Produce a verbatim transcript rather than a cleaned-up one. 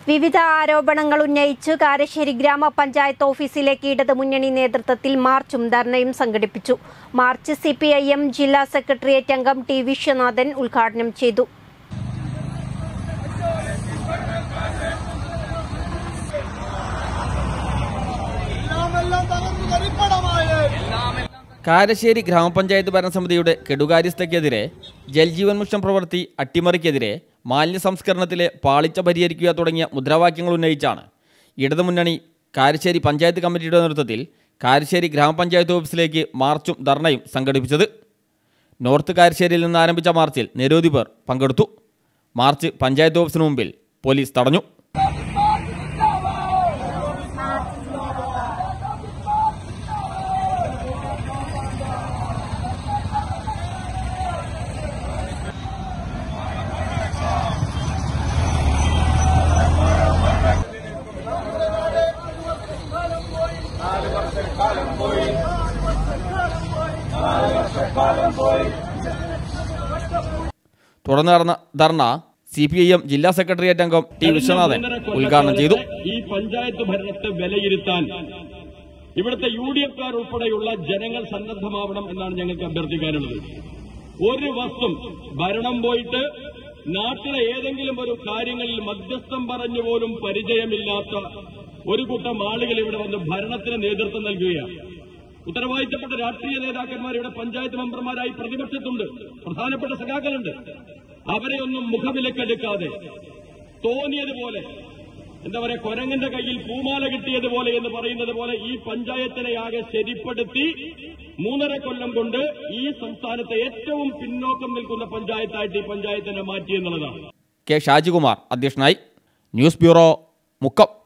വിവിധ ആരോപണങ്ങൾ ഉന്നയിച്ച് കാരശ്ശേരി ഗ്രാമപഞ്ചായത്ത് ഓഫീസിലേക്ക് ഇടത് മുന്നണി നേതൃത്വത്തിൽ മാർച്ചും ധർണയും സംഘടിപ്പിച്ചു. March C P I M ജില്ലാ സെക്രട്ടേറിയറ്റ് അംഗം ടി വിശ്വനാഥൻ ഉദ്ഘാടനം ചെയ്തു. കാരശ്ശേരി ഗ്രാമപഞ്ചായത്ത് ഭരണസമിതിയുടെ കെടുകാര്യസ്ഥയ്ക്കെതിരെ ജൽജീവൻ മിഷൻ പ്രവൃത്തി അട്ടിമറിക്കെതിരെ മാലിന്യ സംസ്കരണത്തിലെ പാളിച്ച പരിഹരിക്കുക തുടങ്ങിയ മുദ്രാവാക്യങ്ങൾ ഉന്നയിച്ചാണ് ഇടതുമുന്നണി കാരശ്ശേരി പഞ്ചായത്ത് കമ്മിറ്റിയുടെ നേതൃത്വത്തിൽ കാരശ്ശേരി ഗ്രാമപഞ്ചായത്ത് ഓഫീസിലേക്ക് മാർച്ചും ധർണയും സംഘടിപ്പിച്ചത്. നോർത്ത് കാരശ്ശേരിയിൽ നിന്ന് ആരംഭിച്ച മാർച്ചിൽ നിരവധി പേർ പങ്കെടുത്തു. മാർച്ച് പഞ്ചായത്ത് ഓഫീസിന് മുമ്പിൽ പോലീസ് തടഞ്ഞു. തുടർന്ന് നടന്ന ധർണ സി പി ഐ എം ജില്ലാ സെക്രട്ടേറിയറ്റ് അംഗം ടി വിശ്വനാഥൻ ഉദ്ഘാടനം ചെയ്തു. ഈ പഞ്ചായത്ത് ഭരണത്തെ വിലയിരുത്താൻ ഇവിടുത്തെ യു ഡി എഫുകാർ ഉൾപ്പെടെയുള്ള ജനങ്ങൾ സന്നദ്ധമാവണം എന്നാണ് ഞങ്ങൾക്ക് അഭ്യർത്ഥിക്കാനുള്ളത്. ഒരു വസ്തും ഭരണം പോയിട്ട് നാട്ടിലെ ഏതെങ്കിലും ഒരു കാര്യങ്ങളിൽ മധ്യസ്ഥം പറഞ്ഞു പോലും പരിചയമില്ലാത്ത ഒരു കൂട്ടം ആളുകൾ ഇവിടെ വന്ന് ഭരണത്തിന് നേതൃത്വം നൽകുകയാണ്. ഉത്തരവാദിത്തപ്പെട്ട രാഷ്ട്രീയ നേതാക്കന്മാർ ഇവിടെ പഞ്ചായത്ത് മെമ്പർമാരായി പ്രതിപക്ഷത്തുണ്ട്, പ്രധാനപ്പെട്ട സഖാക്കളുണ്ട്. അവരെ ഒന്നും മുഖവിലക്കെടുക്കാതെ തോന്നിയതുപോലെ, എന്താ പറയുക, കൊരങ്ങന്റെ കയ്യിൽ പൂമാല കിട്ടിയതുപോലെ എന്ന് പറയുന്നത് പോലെ ഈ പഞ്ചായത്തിനെ ആകെ ശരിപ്പെടുത്തി മൂന്നര കൊല്ലം കൊണ്ട് ഈ സംസ്ഥാനത്തെ ഏറ്റവും പിന്നോക്കം നിൽക്കുന്ന പഞ്ചായത്തായിട്ട് ഈ പഞ്ചായത്തിനെ മാറ്റി എന്നുള്ളതാണ്. കെ ഷാജികുമാർ അധ്യക്ഷനായി. News bureau, Mukkam.